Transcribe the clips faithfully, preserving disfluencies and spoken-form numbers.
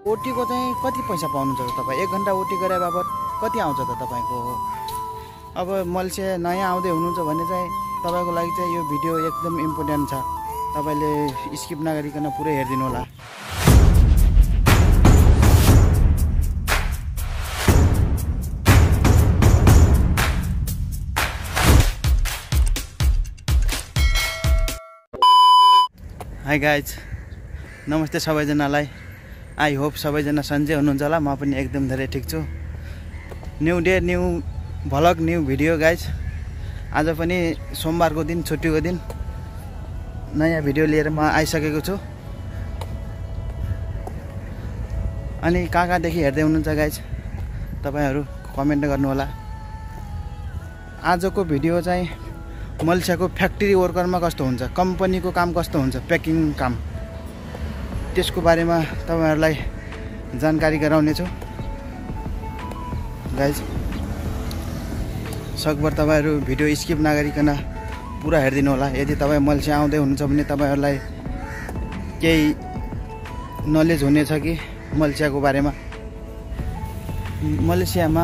ओटीको चाहिँ कति पैसा पाउनुहुन्छ त तपाईँ? एक घन्टा ओटी गरे बाबत कति आउँछ त तपाईँको? अब मल्से नयाँ आउँदै हुनुहुन्छ भने चाहिँ तपाईँको लागि चाहिँ यो भिडियो एकदम इम्पोर्टेन्ट छ। तपाईँले स्किप नगरिकन पुरै हेरिदिनु होला। हाई गाइज, नमस्ते सबैजनालाई। आई होप सबैजना सन्चै हुनुहुन्छ होला। म पनि एकदम धेरै ठिक छु। New day new vlog new video guys. आज पनि सोमबारको दिन, छुट्टीको दिन, नयाँ भिडियो लिएर म आइसकेको छु। अनि कहाँ कहाँदेखि हेर्दै हुनुहुन्छ गाइज तपाईँहरू कमेन्ट गर्नु होला। आजको भिडियो चाहिँ मल्सियाको फ्याक्ट्री वर्करमा कस्तो हुन्छ, कम्पनीको काम कस्तो हुन्छ, प्याकिङ काम, त्यसको बारेमा तपाईहरुलाई जानकारी गराउने छु गाइज। सकभर तपाईहरु भिडियो स्किप नगरिकन पुरा हेरिदिनु होला। यदि तपाई मल्सिया आउँदै हुनुहुन्छ भने तपाईहरुलाई केही नलेज हुनेछ कि मल्सियाको बारेमा। मलेसियामा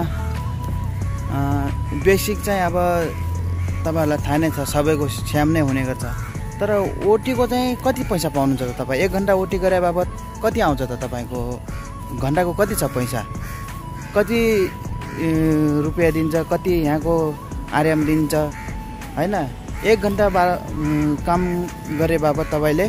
बेसिक चाहिँ अब तपाईहरुलाई थाहा नै छ, सबैको स्याम नै हुने गर्छ। तर ओटीको चाहिँ कति पैसा पाउनुहुन्छ त तपाईँ? एक घन्टा ओटी गरे बाबत कति आउँछ त तपाईँको? घन्टाको कति छ पैसा? कति रुपियाँ दिन्छ, कति यहाँको आर्याम दिन्छ हैन? एक घन्टा बा काम गरे बाबत तपाईँले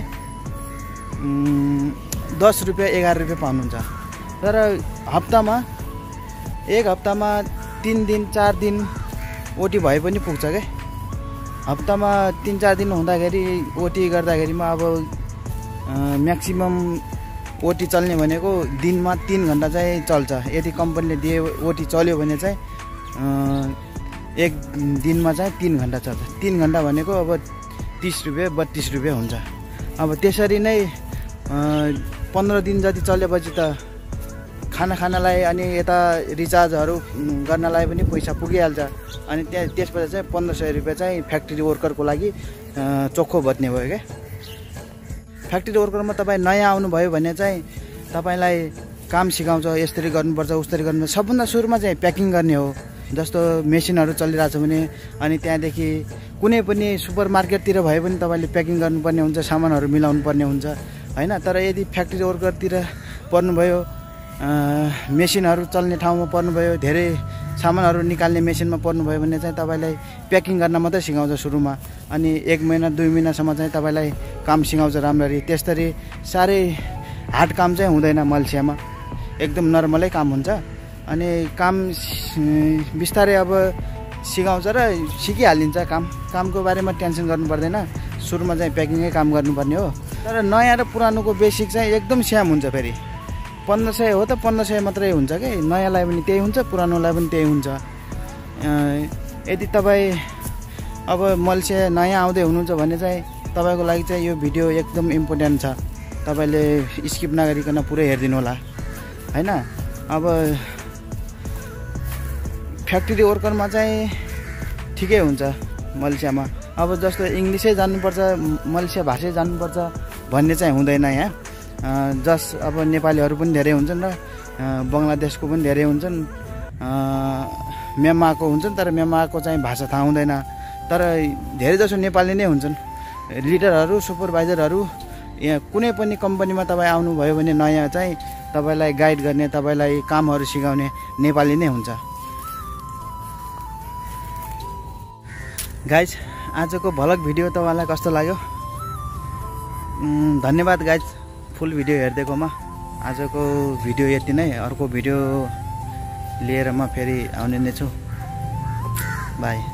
दस रुपियाँ एघार रुपियाँ पाउनुहुन्छ। तर हप्तामा एक हप्तामा तिन दिन चार दिन ओटी भए पनि पुग्छ क्या। हप्तामा तीन चार दिन हुँदाखेरि ओटी गर्दाखेरिमा अब म्याक्सिमम ओटी चल्ने भनेको दिनमा तीन घन्टा चाहिँ चल्छ। यदि कम्पनीले दिए ओटी चल्यो भने चाहिँ एक दिनमा चाहिँ तीन घन्टा चल्छ। तीन घन्टा भनेको अब तीस रुपियाँ बत्तीस रुपियाँ हुन्छ। अब त्यसरी नै पन्ध्र दिन जति चलेपछि त खाना खानालाई अनि यता रिचार्जहरू गर्नलाई पनि पैसा पुगिहाल्छ। अनि त्यहाँ त्यसपछि चाहिँ पन्ध्र सय रुपियाँ चाहिँ फ्याक्ट्री वर्करको लागि चोखो बत्ने भयो क्या। फ्याक्ट्री वर्करमा तपाईँ नयाँ आउनुभयो भने चाहिँ तपाईँलाई काम सिकाउँछ, यसरी गर्नुपर्छ उस्तरी गर्नुपर्छ। सबभन्दा सुरुमा चाहिँ प्याकिङ गर्ने हो। जस्तो मेसिनहरू चलिरहेछ भने अनि त्यहाँदेखि कुनै पनि सुपर मार्केटतिर भए पनि तपाईँले प्याकिङ गर्नुपर्ने हुन्छ, सामानहरू मिलाउनु पर्ने हुन्छ हैन? तर यदि फ्याक्ट्री वर्करतिर पर्नुभयो, मेसिनहरू चल्ने ठाउँमा पर्नुभयो, धेरै सामानहरू निकाल्ने मेसिनमा पर्नुभयो भने चाहिँ तपाईँलाई प्याकिङ गर्न मात्रै सिकाउँछ सुरुमा। अनि एक महिना दुई महिनासम्म चाहिँ तपाईँलाई काम सिकाउँछ राम्ररी। त्यस्तरी साह्रै हार्ड काम चाहिँ हुँदैन मल्सियामा, एकदम नर्मलै काम हुन्छ। अनि काम बिस्तारै अब सिकाउँछ र सिकिहालिन्छ काम। कामको बारेमा टेन्सन गर्नु पर्दैन। सुरुमा चाहिँ प्याकिङै काम गर्नुपर्ने हो। तर नयाँ र पुरानोको बेसिक चाहिँ एकदम स्याम हुन्छ। फेरि पन्ध्र सय हो त पन्ध्र सय मात्रै हुन्छ कि, नयाँलाई पनि त्यही हुन्छ, पुरानोलाई पनि त्यही हुन्छ। यदि तपाईँ अब मल्सिया नयाँ आउँदै हुनुहुन्छ भने चाहिँ तपाईँको लागि चाहिँ यो भिडियो एकदम इम्पोर्टेन्ट छ। तपाईँले स्किप नगरिकन पुरै हेरिदिनु होला हैन? अब फ्याक्ट्री वर्करमा चाहिँ ठिकै हुन्छ मल्सियामा। अब जस्तो इङ्ग्लिसै जान्नुपर्छ, मल्सिया भाषै जान्नुपर्छ भन्ने चाहिँ हुँदैन यहाँ। जस अब नेपालीहरू पनि धेरै हुन्छन् र बङ्गलादेशको पनि धेरै हुन्छन्, म्यानमारको हुन्छन्। तर म्यानमारको चाहिँ भाषा थाहा हुँदैन। तर धेरै जसो नेपाली नै हुन्छन्। लिडरहरू, सुपरभाइजरहरू, यहाँ कुनै पनि कम्पनीमा तपाईँ आउनुभयो भने नयाँ चाहिँ तपाईँलाई गाइड गर्ने, तपाईँलाई कामहरू सिकाउने नेपाली नै हुन्छ। गाइज, आजको भ्लग भिडियो तपाईँलाई कस्तो लाग्यो? धन्यवाद गाइज फुल भिडियो हेरिदिएकोमा। आजको भिडियो यति नै। अर्को भिडियो लिएर म फेरि आउने नै छु। बाई।